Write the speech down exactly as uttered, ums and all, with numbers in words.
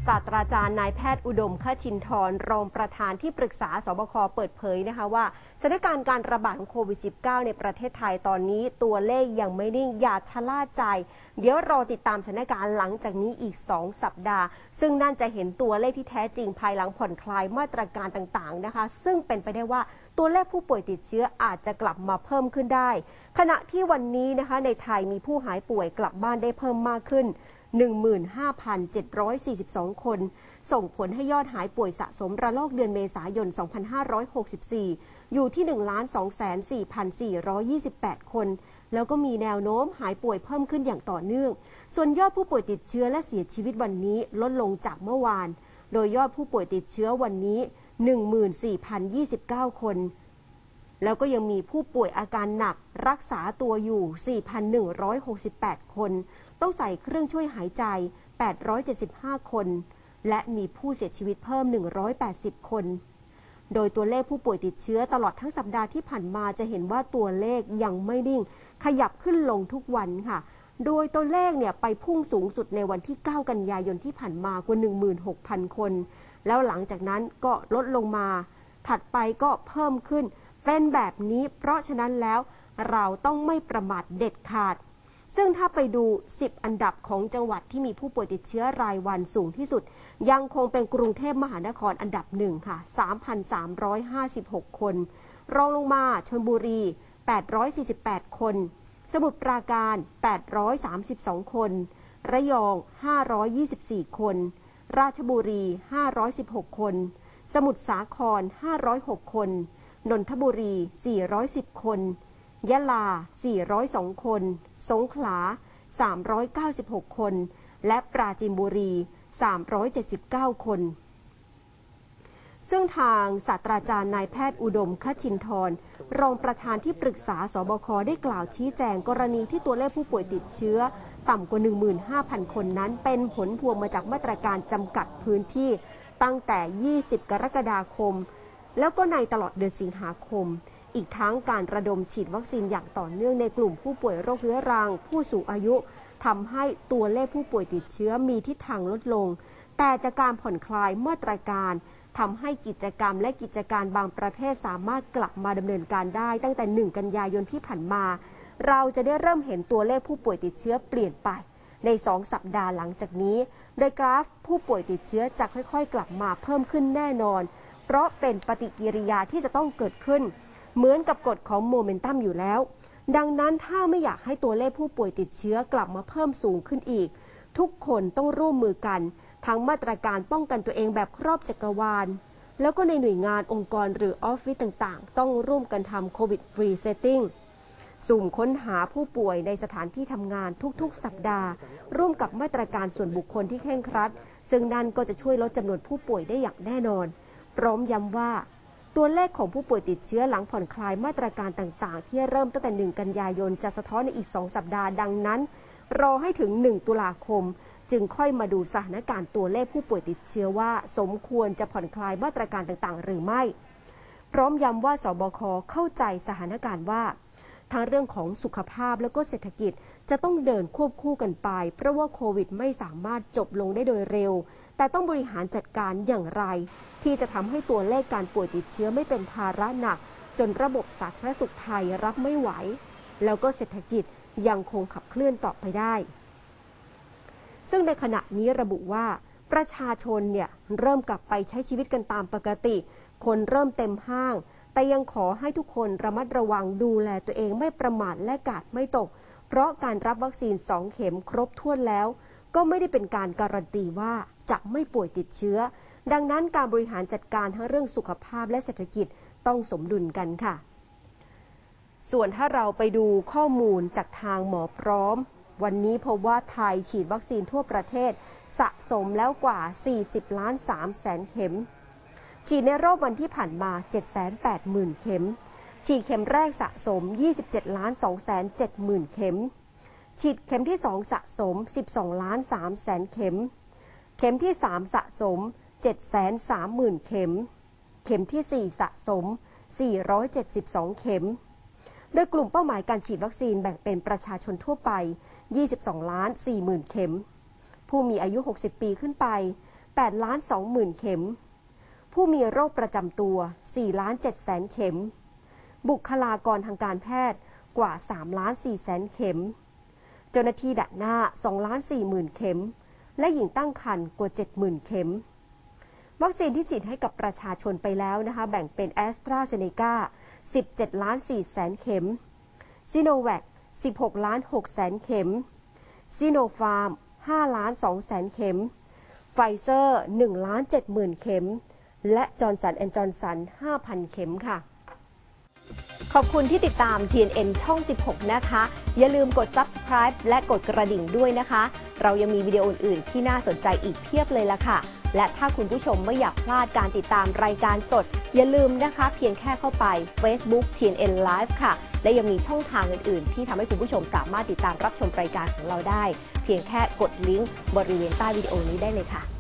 ศาสตราจารย์นายแพทย์อุดมคชินทร์รองประธานที่ปรึกษาสบคเปิดเผยนะคะว่าสถานการณ์การระบาดของโควิด สิบเก้า ในประเทศไทยตอนนี้ตัวเลขยังไม่นิ่งอย่าชะล่าใจเดี๋ยวรอติดตามสถานการณ์หลังจากนี้อีกสองสัปดาห์ซึ่งนั่นจะเห็นตัวเลขที่แท้จริงภายหลังผ่อนคลายมาตรการต่างๆนะคะซึ่งเป็นไปได้ว่าตัวเลขผู้ป่วยติดเชื้ออาจจะกลับมาเพิ่มขึ้นได้ขณะที่วันนี้นะคะในไทยมีผู้หายป่วยกลับบ้านได้เพิ่มมากขึ้นหนึ่งหมื่นห้าพันเจ็ดร้อยสี่สิบสอง คนส่งผลให้ยอดหายป่วยสะสมระลอกเดือนเมษายน สองพันห้าร้อยหกสิบสี่ อยู่ที่ หนึ่งล้านสองแสนสี่พันสี่ร้อยยี่สิบแปด คนแล้วก็มีแนวโน้มหายป่วยเพิ่มขึ้นอย่างต่อเนื่องส่วนยอดผู้ป่วยติดเชื้อและเสียชีวิตวันนี้ลดลงจากเมื่อวานโดยยอดผู้ป่วยติดเชื้อวันนี้ หนึ่งหมื่นสี่พันยี่สิบเก้า คนแล้วก็ยังมีผู้ป่วยอาการหนักรักษาตัวอยู่ สี่พันหนึ่งร้อยหกสิบแปด คนต้องใส่เครื่องช่วยหายใจ แปดร้อยเจ็ดสิบห้า คนและมีผู้เสียชีวิตเพิ่ม หนึ่งร้อยแปดสิบ คนโดยตัวเลขผู้ป่วยติดเชื้อตลอดทั้งสัปดาห์ที่ผ่านมาจะเห็นว่าตัวเลขยังไม่นิ่งขยับขึ้นลงทุกวันค่ะโดยตัวเลขเนี่ยไปพุ่งสูงสุดในวันที่ เก้า กันยายนที่ผ่านมากว่า หนึ่งหมื่นหกพัน คนแล้วหลังจากนั้นก็ลดลงมาถัดไปก็เพิ่มขึ้นเป็นแบบนี้เพราะฉะนั้นแล้วเราต้องไม่ประมาทเด็ดขาดซึ่งถ้าไปดูสิบอันดับของจังหวัดที่มีผู้ป่วยติดเชื้อรายวันสูงที่สุดยังคงเป็นกรุงเทพมหานครอันดับหนึ่งค่ะ สามพันสามร้อยห้าสิบหก คนรองลงมาชลบุรีแปดร้อยสี่สิบแปดคนสมุทรปราการแปดร้อยสามสิบสองคนระยองห้าร้อยยี่สิบสี่คนราชบุรีห้าร้อยสิบหกคนสมุทรสาครห้าร้อยหกคนนนทบุรีสี่ร้อยสิบคนยะลาสี่ร้อยสองคนสงขลาสามร้อยเก้าสิบหกคนและปราจีนบุรีสามร้อยเจ็ดสิบเก้าคนซึ่งทางศาสตราจารย์นายแพทย์อุดมคชินทร์รองประธานที่ปรึกษาสบคได้กล่าวชี้แจงกรณีที่ตัวเลขผู้ป่วยติดเชื้อต่ำกว่า หนึ่งหมื่นห้าพัน คนนั้นเป็นผลพวงมาจากมาตรการจำกัดพื้นที่ตั้งแต่ ยี่สิบ กรกฎาคมแล้วก็ในตลอดเดือนสิงหาคมอีกทั้งการระดมฉีดวัคซีนอย่างต่อเนื่องในกลุ่มผู้ป่วยโรคเรื้อรังผู้สูงอายุทำให้ตัวเลขผู้ป่วยติดเชื้อมีทิศทางลดลงแต่จากการผ่อนคลายมาตรการทำให้กิจกรรมและกิจการบางประเภทสามารถกลับมาดำเนินการได้ตั้งแต่หนึ่งกันยายนที่ผ่านมาเราจะได้เริ่มเห็นตัวเลขผู้ป่วยติดเชื้อเปลี่ยนไปในสองสัปดาห์หลังจากนี้โดยกราฟผู้ป่วยติดเชื้อจะค่อยๆกลับมาเพิ่มขึ้นแน่นอนเพราะเป็นปฏิกิริยาที่จะต้องเกิดขึ้นเหมือนกับกฎของโมเมนตัมอยู่แล้วดังนั้นถ้าไม่อยากให้ตัวเลขผู้ป่วยติดเชื้อกลับมาเพิ่มสูงขึ้นอีกทุกคนต้องร่วมมือกันทั้งมาตรการป้องกันตัวเองแบบครอบจักรวาลแล้วก็ในหน่วยงานองค์กรหรือออฟฟิศต่างๆต้องร่วมกันทำโควิดฟรีเซตติ้งสุ่มค้นหาผู้ป่วยในสถานที่ทำงานทุกๆสัปดาห์ร่วมกับมาตรการส่วนบุคคลที่เคร่งครัดซึ่งนั่นก็จะช่วยลดจำนวนผู้ป่วยได้อย่างแน่นอนพร้อมย้ำว่าตัวเลขของผู้ป่วยติดเชื้อหลังผ่อนคลายมาตรการต่างๆที่เริ่มตั้งแต่หนึ่งกันยายนจะสะท้อนในอีกสองสัปดาห์ดังนั้นรอให้ถึงหนึ่งตุลาคมจึงค่อยมาดูสถานการณ์ตัวเลขผู้ป่วยติดเชื้อว่าสมควรจะผ่อนคลายมาตรการต่างๆหรือไม่พร้อมย้ำว่าสบคเข้าใจสถานการณ์ว่าทั้งเรื่องของสุขภาพและก็เศรษฐกิจจะต้องเดินควบคู่กันไปเพราะว่าโควิดไม่สามารถจบลงได้โดยเร็วแต่ต้องบริหารจัดการอย่างไรที่จะทำให้ตัวเลขการป่วยติดเชื้อไม่เป็นภาระหนักจนระบบสาธารณสุขไทยรับไม่ไหวแล้วก็เศรษฐกิจยังคงขับเคลื่อนต่อไปได้ซึ่งในขณะนี้ระบุว่าประชาชนเนี่ยเริ่มกลับไปใช้ชีวิตกันตามปกติคนเริ่มเต็มห้างแต่ยังขอให้ทุกคนระมัดระวังดูแลตัวเองไม่ประมาทและกาดไม่ตกเพราะการรับวัคซีนสองเข็มครบถ้วนแล้วก็ไม่ได้เป็นการการันตีว่าจะไม่ป่วยติดเชื้อดังนั้นการบริหารจัดการทั้งเรื่องสุขภาพและเศรษฐกิจต้องสมดุลกันค่ะส่วนถ้าเราไปดูข้อมูลจากทางหมอพร้อมวันนี้พบว่าไทยฉีดวัคซีนทั่วประเทศสะสมแล้วกว่า สี่สิบล้านสามแสน เข็มฉีดในรอบวันที่ผ่านมา เจ็ดแสนแปดหมื่น เข็มฉีดเข็มแรกสะสม ยี่สิบเจ็ดล้านสองแสนเจ็ดหมื่น เข็มฉีดเข็มที่สองสะสม สิบสองล้านสามแสน เข็มเข็มที่สามสะสม เจ็ดแสนสามหมื่น เข็มเข็มที่สี่สะสม สี่ร้อยเจ็ดสิบสอง เข็มโดยกลุ่มเป้าหมายการฉีดวัคซีนแบ่งเป็นประชาชนทั่วไป ยี่สิบสองล้านสี่หมื่น เข็มผู้มีอายุหกสิบปีขึ้นไปแปดล้านสองหมื่นเข็มผู้มีโรคประจำตัวสี่ล้านเจ็ดแสนเข็มบุคลากรทางการแพทย์กว่าสามล้านสี่แสนเข็มเจ้าหน้าที่ด่านหน้าสองล้านสี่หมื่นเข็มและหญิงตั้งครรภ์กว่าเจ็ดหมื่นเข็มวัคซีนที่ฉีดให้กับประชาชนไปแล้วนะคะแบ่งเป็นแอสตราเซเนกาสิบเจ็ดล้านสี่แสนเข็มซิโนแวคสิบหกล้านหกแสนเข็มซิโนฟาร์มห้าล้านสองแสนเข็มไฟเซอร์หนึ่งล้านเจ็ดหมื่นเข็มและจอร์นสันแอนด์จอห์นสัน ห้าพัน เข็มค่ะขอบคุณที่ติดตาม ที เอ็น เอ็น ช่องสิบหกนะคะอย่าลืมกด ซับสไครบ์ และกดกระดิ่งด้วยนะคะเรายังมีวิดีโออื่นๆที่น่าสนใจอีกเพียบเลยละค่ะและถ้าคุณผู้ชมไม่อยากพลาดการติดตามรายการสดอย่าลืมนะคะเพียงแค่เข้าไป Facebook ที เอ็น เอ็น Live ค่ะและยังมีช่องทางอื่นๆที่ทำให้คุณผู้ชมสามารถติดตามรับชมรายการของเราได้เพียงแค่กดลิงก์บริเวณใต้วิดีโอนี้ได้เลยค่ะ